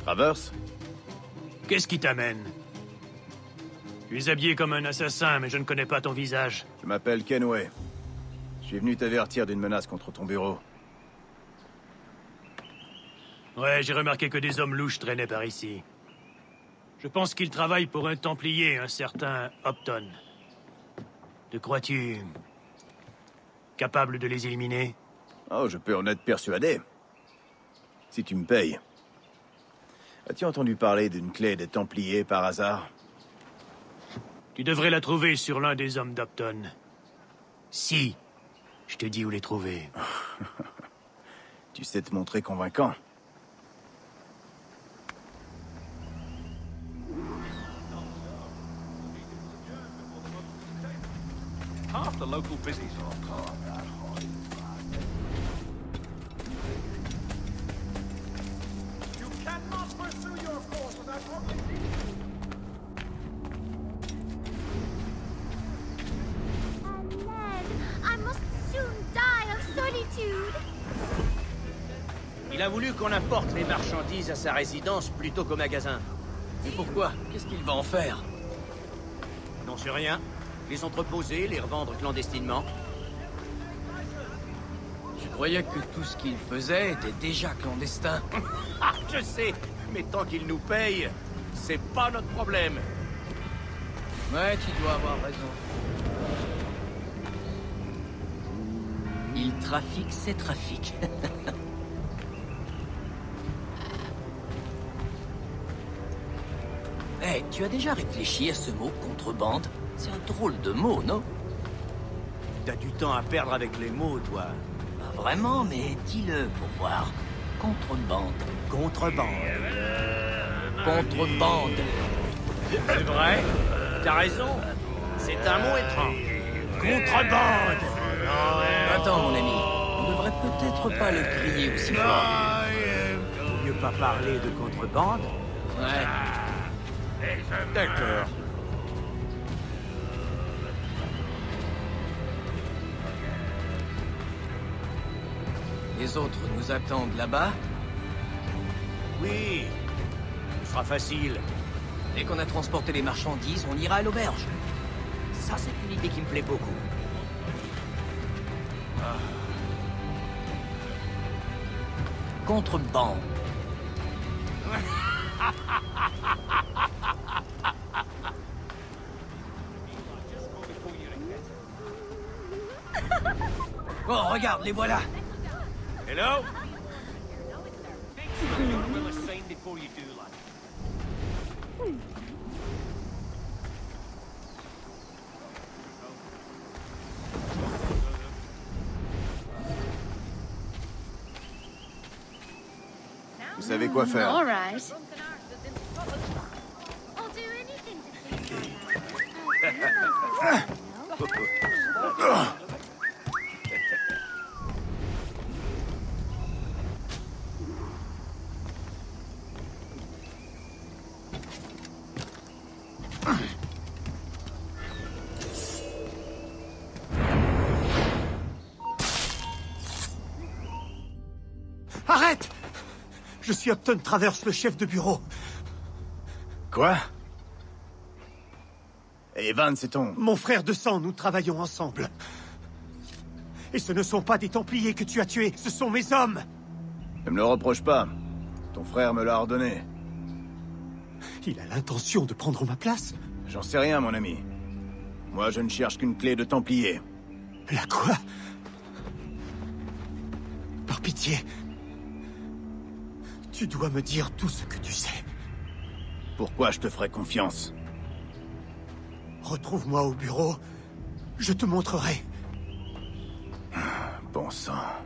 Travers? Qu'est-ce qui t'amène? Tu es habillé comme un assassin, mais je ne connais pas ton visage. Je m'appelle Kenway. Je suis venu t'avertir d'une menace contre ton bureau. Ouais, j'ai remarqué que des hommes louches traînaient par ici. Je pense qu'ils travaillent pour un Templier, un certain Upton. Te crois-tu... capable de les éliminer? Oh, je peux en être persuadé. Si tu me payes. As-tu entendu parler d'une clé des Templiers par hasard? Tu devrais la trouver sur l'un des hommes d'Upton. Si, je te dis où les trouver. Tu sais te montrer convaincant. Half the local business are You cannot pursue your course without I must soon die of solitude. Il a voulu qu'on apporte les marchandises à sa résidence plutôt qu'au magasin. Et pourquoi? Qu'est-ce qu'il va en faire? N'en sais rien. Les entreposer, les revendre clandestinement. Je croyais que tout ce qu'il faisait était déjà clandestin. Ah, je sais, mais tant qu'il nous paye, c'est pas notre problème. Ouais, tu dois avoir raison. Il trafique ses trafics. Hey, tu as déjà réfléchi à ce mot contrebande? C'est un drôle de mot, non? T'as du temps à perdre avec les mots, toi. Pas vraiment, mais dis-le pour voir. Contrebande. Contrebande. Contrebande. C'est vrai? T'as raison. C'est un mot étrange. Contrebande. Attends, mon ami. On devrait peut-être pas le crier aussi fort. Vaut mieux pas parler de contrebande? Ouais. D'accord. Les autres nous attendent là-bas. Oui. Ce sera facile. Dès qu'on a transporté les marchandises, on ira à l'auberge. Ça, c'est une idée qui me plaît beaucoup. Contrebande. Oh, regarde, les voilà. Hello? Vous savez quoi faire. All right. I'll do anything to see. Arrête! Je suis Upton Travers, le chef de bureau. Quoi? Evan, c'est ton... Mon frère de sang, nous travaillons ensemble. Et ce ne sont pas des Templiers que tu as tués, ce sont mes hommes! Ne me le reproche pas. Ton frère me l'a ordonné. Il a l'intention de prendre ma place? J'en sais rien, mon ami. Moi, je ne cherche qu'une clé de Templier. La quoi? Par pitié. Tu dois me dire tout ce que tu sais. Pourquoi je te ferai confiance? Retrouve-moi au bureau. Je te montrerai. Bon sang.